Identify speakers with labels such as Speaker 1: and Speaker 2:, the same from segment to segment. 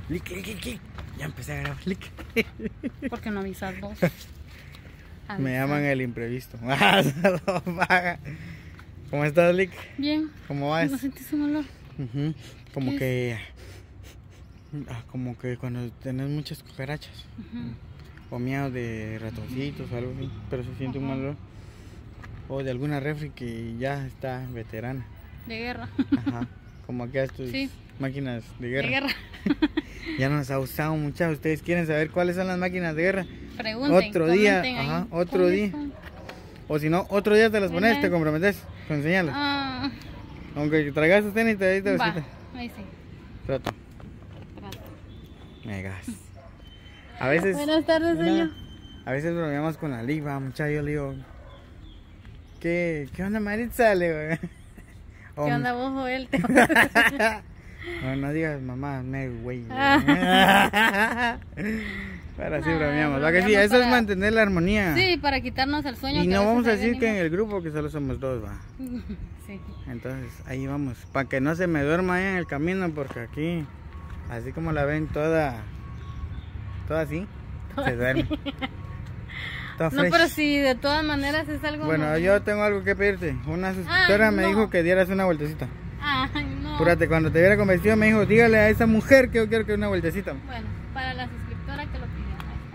Speaker 1: Lick. Ya empecé a grabar, Lick.
Speaker 2: ¿Por qué no avisas vos?
Speaker 1: Me llaman el imprevisto. ¿Cómo estás, Lick?
Speaker 2: Bien.
Speaker 1: ¿Cómo vas?
Speaker 2: ¿No sentís un olor?
Speaker 1: Como que cuando tenés muchas cucarachas o miedo de ratoncitos o algo así, pero se siente un olor. O de alguna refri que ya está veterana.
Speaker 2: De guerra.
Speaker 1: Ajá. Como aquellas tus máquinas de guerra.
Speaker 2: De guerra.
Speaker 1: Ya nos ha usado muchas. ¿Ustedes quieren saber cuáles son las máquinas de guerra?
Speaker 2: Pregunten.
Speaker 1: Otro día,
Speaker 2: ahí.
Speaker 1: ajá, otro día. O si no, otro día te las pones, te comprometes con enseñarlas. Aunque traigas tus tenis, te visita.
Speaker 2: Ahí sí.
Speaker 1: Trato. Megas. A veces.
Speaker 2: Buenas tardes, señor.
Speaker 1: A veces bromeamos con la Liva, muchacho. Yo le digo, ¿qué onda, Maritza? Le digo,
Speaker 2: ¿qué onda vos o él?
Speaker 1: No digas mamá, me güey. Pero así bromeamos. ¿Va que sí? Eso es mantener la armonía.
Speaker 2: Sí, para quitarnos el sueño.
Speaker 1: Y no vamos a decir que en el grupo que solo somos dos, va.
Speaker 2: Sí.
Speaker 1: Entonces ahí vamos. Para que no se me duerma ahí en el camino, porque aquí, así como la ven toda así, se duerme.
Speaker 2: No, pero si de todas maneras es algo...
Speaker 1: Bueno, yo tengo algo que pedirte. Una suscriptora me dijo que dieras una vueltecita.
Speaker 2: Ay, no.
Speaker 1: Apúrate, cuando te viera convencido me dijo, dígale a esa mujer que yo quiero que dé una vueltecita.
Speaker 2: Bueno, para la suscriptora que lo pidió.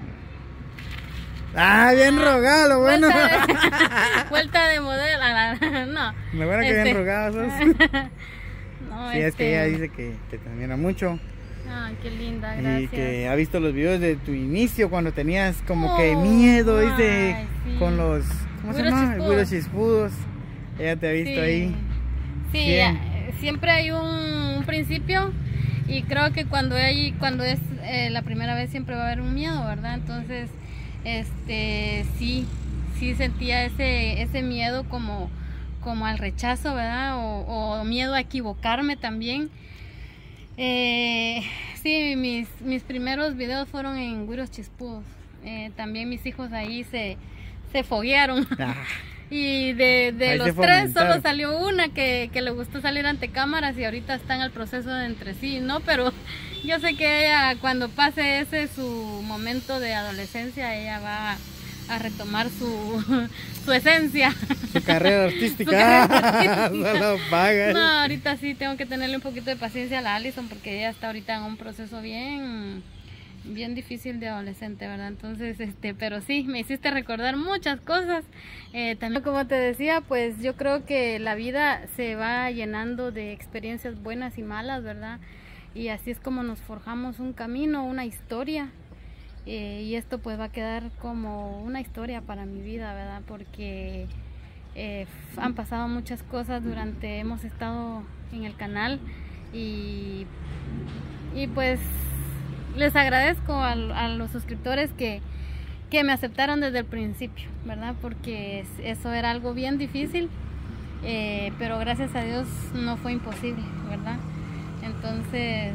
Speaker 1: Bien rogado, bueno.
Speaker 2: Vuelta de modelo. No.
Speaker 1: Me bueno que bien rogado sos.
Speaker 2: No,
Speaker 1: sí, es que ella dice que te admira mucho.
Speaker 2: Ay, qué linda, gracias.
Speaker 1: Y que ha visto los videos de tu inicio cuando tenías como que miedo, dice,
Speaker 2: sí.
Speaker 1: con los, ¿cómo se llama? Güiros chispudos. Ella te ha visto ahí.
Speaker 2: Sí, siempre hay un principio y creo que cuando es la primera vez siempre va a haber un miedo, ¿verdad? Entonces, sí sentía ese miedo como al rechazo, ¿verdad? O miedo a equivocarme también. Sí, mis primeros videos fueron en güiros chispudos. También mis hijos ahí se foguearon. Y de los tres solo salió una que le gustó salir ante cámaras y ahorita está en el proceso de entre sí, ¿no? Pero yo sé que ella, cuando pase su momento de adolescencia, ella va a retomar su esencia.
Speaker 1: Su carrera artística. No lo pagan.
Speaker 2: No, ahorita sí tengo que tenerle un poquito de paciencia a la Alison porque ella está ahorita en un proceso bien difícil de adolescente, ¿verdad? Entonces, pero sí, me hiciste recordar muchas cosas. También, como te decía, pues yo creo que la vida se va llenando de experiencias buenas y malas, ¿verdad? Y así es como nos forjamos un camino, una historia. Y esto pues va a quedar como una historia para mi vida, ¿verdad? Porque han pasado muchas cosas hemos estado en el canal y pues les agradezco a los suscriptores que me aceptaron desde el principio, ¿verdad? Porque eso era algo bien difícil, pero gracias a Dios no fue imposible, ¿verdad? Entonces,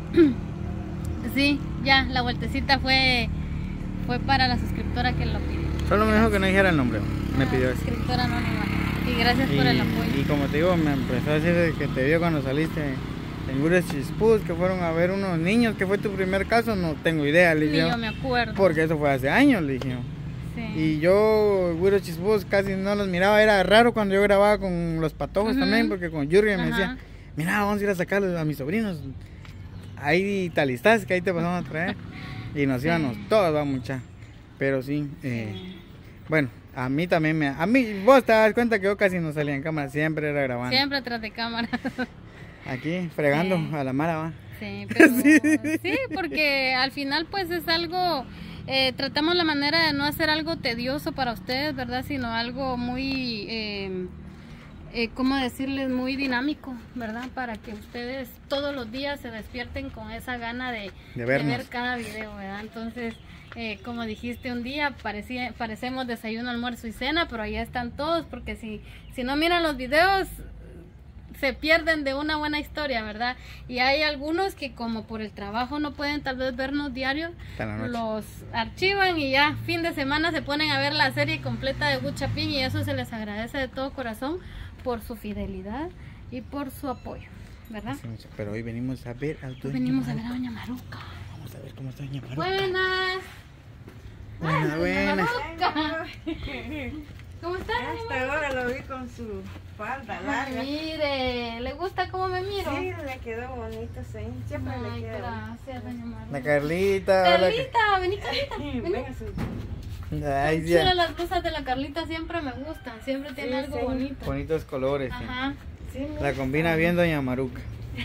Speaker 2: sí, ya la vueltecita fue para la suscriptora que lo pidió.
Speaker 1: Solo me dijo que no dijera el nombre, me pidió eso.
Speaker 2: Suscriptora anónima. Y gracias por el apoyo.
Speaker 1: Y como te digo, me empezó a decir que te vio cuando saliste en güiros chispudos, que fueron a ver unos niños, que fue tu primer caso, no tengo idea, le dije.
Speaker 2: Ni yo me acuerdo.
Speaker 1: Porque eso fue hace años, le dije.
Speaker 2: Sí.
Speaker 1: Y yo, güiros chispudos, casi no los miraba, era raro cuando yo grababa con los patojos también, porque con Jurgen me decía, mira, vamos a ir a sacarlos a mis sobrinos. Ahí te alistaste, que ahí te pasamos a traer. Y nos íbamos todos, va mucha. Pero sí, bueno, a mí también vos te das cuenta que yo casi no salía en cámara, siempre era grabando.
Speaker 2: Siempre atrás de cámara.
Speaker 1: Aquí, fregando a la mara, va.
Speaker 2: Sí, pero sí, porque al final pues es algo, tratamos la manera de no hacer algo tedioso para ustedes, ¿verdad? Sino algo muy, ¿cómo decirles? Muy dinámico, ¿verdad? Para que ustedes todos los días se despierten con esa gana de ver cada video, ¿verdad? Entonces, como dijiste un día, parecemos desayuno, almuerzo y cena, pero ahí están todos, porque si no miran los videos, se pierden de una buena historia, ¿verdad? Y hay algunos que como por el trabajo no pueden tal vez vernos diario, los archivan y ya fin de semana se ponen a ver la serie completa de Good Chapín, y eso se les agradece de todo corazón por su fidelidad y por su apoyo. ¿verdad?
Speaker 1: Sí, pero hoy venimos a ver a doña
Speaker 2: Venimos a
Speaker 1: Maruca.
Speaker 2: ver a doña Maruca.
Speaker 1: Vamos a ver cómo está doña Maruca.
Speaker 2: Buenas.
Speaker 1: Buenas, buenas.
Speaker 2: Maruca. ¿Cómo está?
Speaker 3: Hasta ahora lo vi con su falda
Speaker 2: Ay,
Speaker 3: larga.
Speaker 2: mire, ¿le gusta cómo me miro?
Speaker 3: Sí, le quedó bonito, sí. Siempre le
Speaker 2: Ay,
Speaker 3: queda
Speaker 2: gracias, doña Maruca.
Speaker 1: La Carlita. hola.
Speaker 2: Carlita, vení Carlita.
Speaker 3: bonito.
Speaker 2: Vení.
Speaker 3: Venga, su...
Speaker 1: Ay,
Speaker 2: Chula,
Speaker 1: ya.
Speaker 2: las cosas de la Carlita siempre me gustan, siempre tiene
Speaker 3: Sí,
Speaker 2: algo
Speaker 3: sí.
Speaker 2: bonito.
Speaker 1: Bonitos colores. sí.
Speaker 2: Ajá.
Speaker 3: Sí,
Speaker 1: La combina bien doña Maruca.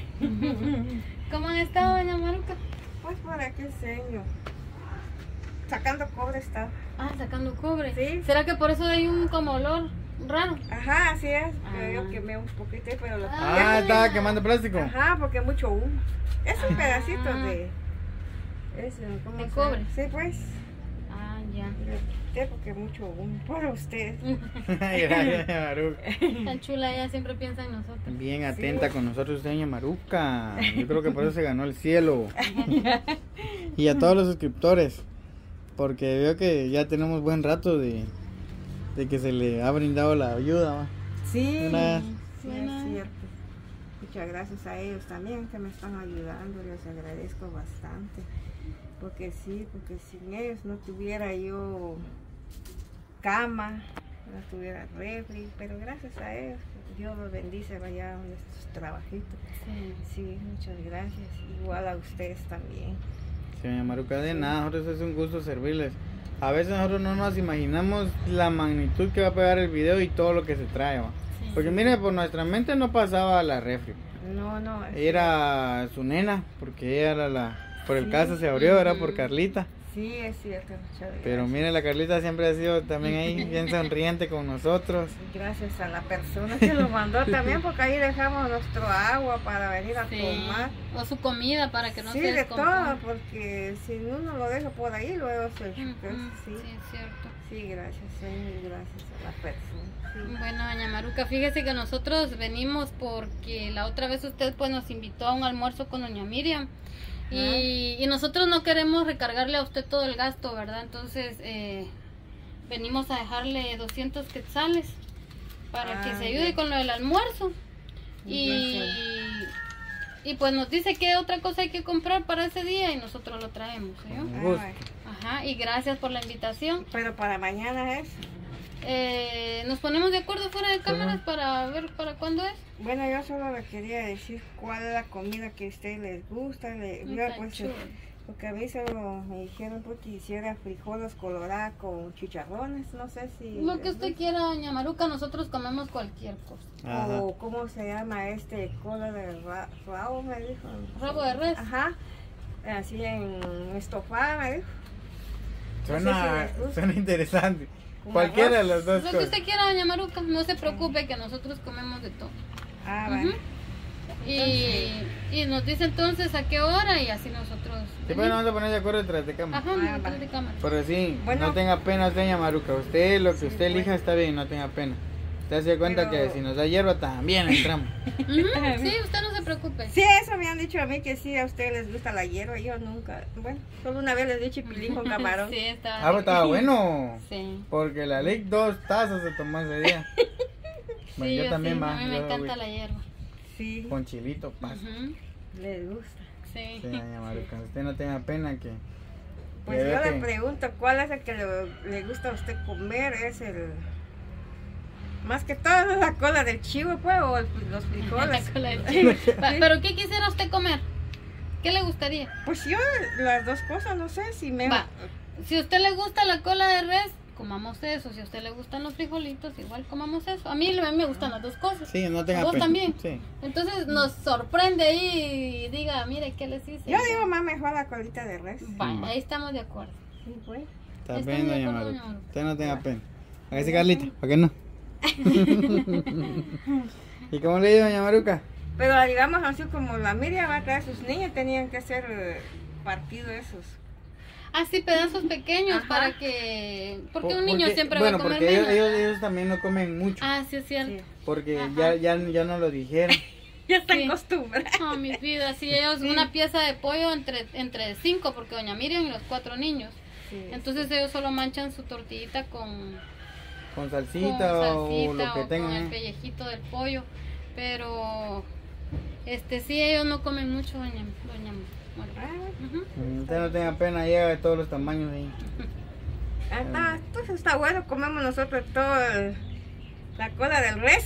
Speaker 2: ¿Cómo han estado, doña Maruca?
Speaker 3: pues por aquí, señor. Sacando cobre está.
Speaker 2: Ah, sacando cobre.
Speaker 3: Sí.
Speaker 2: ¿Será que por eso hay un como olor raro?
Speaker 3: Ajá, así es. Pero
Speaker 2: Ah.
Speaker 3: yo quemé un poquito, pero lo
Speaker 1: Ah, estaba quemando plástico.
Speaker 3: Ajá, porque mucho humo. Es un
Speaker 2: Ah.
Speaker 3: pedacito de... ¿cómo
Speaker 2: De
Speaker 3: se
Speaker 2: cobre.
Speaker 3: llama? Sí, pues.
Speaker 2: Ah, ya.
Speaker 3: Le quité porque mucho humo. Por usted.
Speaker 1: Gracias, doña Maruca.
Speaker 2: Tan chula, ella siempre piensa en nosotros.
Speaker 1: Bien atenta con nosotros, doña Maruca. Yo creo que por eso se ganó el cielo. Y a todos los suscriptores. Porque veo que ya tenemos buen rato de que se le ha brindado la ayuda. ¿va?
Speaker 3: Sí.
Speaker 1: Buenas.
Speaker 3: Sí,
Speaker 2: Buenas.
Speaker 3: es cierto. Muchas gracias a ellos también que me están ayudando, les agradezco bastante. Porque sí, porque sin ellos no tuviera yo cama, no tuviera refri, pero gracias a ellos, Dios los bendice allá en estos trabajitos.
Speaker 2: Sí.
Speaker 3: Sí, muchas gracias. Igual a ustedes también.
Speaker 1: Sí, doña Maruca, de nada, nosotros es un gusto servirles. A veces nosotros no nos imaginamos la magnitud que va a pegar el video y todo lo que se trae. ¿va?
Speaker 2: Sí.
Speaker 1: Porque mire, por nuestra mente no pasaba la refri.
Speaker 3: No, no.
Speaker 1: Era su nena, porque ella era por el
Speaker 3: Sí.
Speaker 1: caso se abrió, era por Carlita.
Speaker 3: Sí, es cierto, muchas gracias.
Speaker 1: Pero mire, la Carlita siempre ha sido también ahí bien sonriente con nosotros.
Speaker 3: Gracias a la persona que lo mandó también, porque ahí dejamos nuestro agua para venir a
Speaker 2: Sí.
Speaker 3: tomar.
Speaker 2: O su comida para que no
Speaker 3: Sí,
Speaker 2: se
Speaker 3: de
Speaker 2: descomponga.
Speaker 3: todo, porque si uno lo deja por ahí, luego se...
Speaker 2: Ujú,
Speaker 3: sí,
Speaker 2: sí, es cierto.
Speaker 3: sí, gracias, señor, gracias a la persona. Sí.
Speaker 2: Bueno, doña Maruca, fíjese que nosotros venimos porque la otra vez usted pues nos invitó a un almuerzo con doña Miriam y nosotros no queremos recargarle a usted todo el gasto, ¿verdad? Entonces venimos a dejarle 200 quetzales para que se ayude
Speaker 3: bien.
Speaker 2: con lo del almuerzo y, y pues nos dice qué otra cosa hay que comprar para ese día y nosotros lo traemos, ¿sí?
Speaker 1: Un gusto.
Speaker 3: Ay,
Speaker 2: Ajá, y gracias por la invitación.
Speaker 3: pero para mañana es...
Speaker 2: Nos ponemos de acuerdo fuera de cámaras para ver para cuándo es.
Speaker 3: Bueno, yo solo le quería decir cuál es la comida que a ustedes les gusta. Yo,
Speaker 2: Está
Speaker 3: pues,
Speaker 2: chulo.
Speaker 3: porque a mí solo me dijeron pues, que hiciera frijoles colorados con chicharrones, no sé si...
Speaker 2: Lo que
Speaker 3: les
Speaker 2: usted
Speaker 3: gusta.
Speaker 2: quiera, doña Maruca, nosotros comemos cualquier cosa.
Speaker 1: Ajá.
Speaker 3: O cómo se llama cola de rabo, me dijo.
Speaker 2: Rabo de res.
Speaker 3: Ajá, así en estofada, me dijo.
Speaker 1: Suena,
Speaker 3: No sé si les gusta.
Speaker 1: suena interesante.
Speaker 3: Con
Speaker 1: Cualquiera de
Speaker 3: arroz.
Speaker 1: las dos
Speaker 2: Lo que
Speaker 1: cosas.
Speaker 2: usted quiera, doña Maruca, no se preocupe que nosotros comemos de todo.
Speaker 3: Ah,
Speaker 2: Ujú.
Speaker 3: vale.
Speaker 2: Y nos dice entonces a qué hora y así nosotros.
Speaker 1: Sí, pues nos vamos a poner de acuerdo detrás de cámara.
Speaker 2: Ajá,
Speaker 3: Ah,
Speaker 2: detrás
Speaker 3: va.
Speaker 2: de cámara.
Speaker 1: Pero sí,
Speaker 3: Bueno.
Speaker 1: no tenga pena, doña Maruca. Usted, lo que
Speaker 3: Sí,
Speaker 1: usted elija
Speaker 3: pues.
Speaker 1: está bien, no tenga pena. Usted se da cuenta
Speaker 3: Pero-
Speaker 1: que si nos da hierba también entramos.
Speaker 2: Ujú, sí, usted no se preocupe.
Speaker 3: Sí, eso me han dicho a mí que sí, a ustedes les gusta la hierba. Yo nunca, bueno, solo una vez les di chipilín con camarón.
Speaker 2: Sí, está.
Speaker 1: Ah, pues estaba bueno.
Speaker 2: Sí.
Speaker 1: Porque la ley 2 tazas se tomó ese día. Bueno,
Speaker 2: Sí,
Speaker 1: yo también
Speaker 2: sí,
Speaker 1: más.
Speaker 2: a mí me
Speaker 1: yo,
Speaker 2: encanta
Speaker 1: güey,
Speaker 2: la hierba.
Speaker 3: Sí,
Speaker 1: Con chilito, pasa.
Speaker 2: Ujú,
Speaker 3: les gusta.
Speaker 2: sí.
Speaker 1: Sí, doña Maruca, usted no tenga pena que...
Speaker 3: Pues
Speaker 1: que
Speaker 3: yo
Speaker 1: vea
Speaker 3: le
Speaker 1: que-
Speaker 3: pregunto, ¿cuál es el que le gusta a usted comer? Es el... Más que todo la cola del chivo, pues, o los frijoles.
Speaker 2: La cola del chivo. Pero ¿qué quisiera usted comer? ¿Qué le gustaría?
Speaker 3: Pues yo las dos cosas, no sé si me...
Speaker 2: Va. Si a usted le gusta la cola de res, comamos eso. Si a usted le gustan los frijolitos, igual comamos eso. A mí me gustan las dos cosas.
Speaker 1: Sí, no tenga
Speaker 2: ¿Vos
Speaker 1: pena.
Speaker 2: también?
Speaker 1: Sí.
Speaker 2: Entonces nos sorprende ahí y diga, mire, ¿qué les hice?
Speaker 3: Yo digo más mejor la colita de res.
Speaker 2: Va, ahí estamos de acuerdo.
Speaker 3: Sí, pues.
Speaker 1: Está
Speaker 2: Estamos
Speaker 1: bien,
Speaker 2: de
Speaker 1: doña
Speaker 2: acuerdo,
Speaker 1: Maruca.
Speaker 2: doña Maruca.
Speaker 1: Usted no tenga pena. Hágase Carlita, ¿para qué no? ¿Y cómo le digo, doña Maruca?
Speaker 3: Pero digamos así como la Miriam va a traer sus niños, tenían que ser partidos esos.
Speaker 2: Así pedazos pequeños
Speaker 3: Ajá.
Speaker 2: para que... Porque un
Speaker 1: Por-
Speaker 2: niño
Speaker 1: porque-
Speaker 2: siempre
Speaker 1: bueno,
Speaker 2: va a comer
Speaker 1: porque
Speaker 2: menos.
Speaker 1: ellos también no comen mucho.
Speaker 2: Ah, sí es cierto.
Speaker 3: Sí.
Speaker 1: Porque
Speaker 2: Ajá.
Speaker 1: ya no lo dijeron.
Speaker 3: Ya están
Speaker 2: Sí.
Speaker 3: acostumbrados.
Speaker 2: Oh, mi vida, sí, ellos
Speaker 3: Sí.
Speaker 2: una pieza de pollo entre 5, porque doña Miriam y los 4 niños.
Speaker 3: Sí.
Speaker 2: Entonces ellos solo manchan su tortillita con
Speaker 1: Con salsita, o lo que
Speaker 2: o con el
Speaker 1: tengan.
Speaker 2: pellejito del pollo. Pero Sí, ellos no comen mucho, doña Maru. Ujú.
Speaker 1: Usted no tenga pena, llega de todos los tamaños ahí.
Speaker 3: Entonces está bueno, comemos nosotros la cola del res.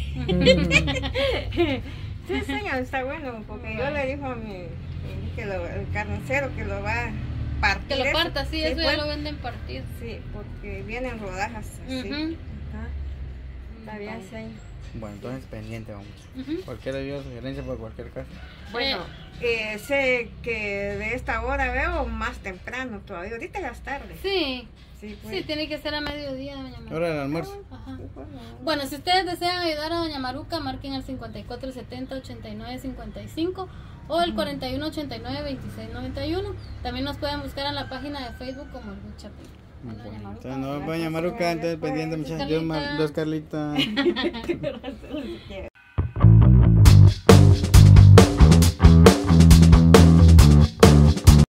Speaker 3: Sí, señor, está bueno, porque yo le dijo a el carnicero que lo va a partir.
Speaker 2: Que lo parta, sí, eso
Speaker 3: pues,
Speaker 2: ya lo venden partido.
Speaker 3: Sí, porque vienen rodajas así. Ajá. Está bien, sí.
Speaker 1: Bueno, entonces pendiente vamos.
Speaker 2: Ujú.
Speaker 1: Cualquier ayuda, sugerencia por cualquier caso.
Speaker 3: Bueno, sé que de esta hora veo más temprano todavía. Ahorita ya es tarde.
Speaker 2: Sí,
Speaker 3: Sí, pues.
Speaker 2: sí, tiene que ser a mediodía, doña Maru.
Speaker 1: Hora del almuerzo.
Speaker 2: Ajá.
Speaker 3: Sí, pues, no.
Speaker 2: Bueno, si ustedes desean ayudar a doña Maruca, marquen al 5470-8955 o el 4189-2691. También nos pueden buscar en la página de Facebook como el Chapín. Bueno, doña Maruca.
Speaker 1: Entonces, no, doña Maruca, entonces pendiente, muchachos. Dios, Carlita.
Speaker 3: Gracias.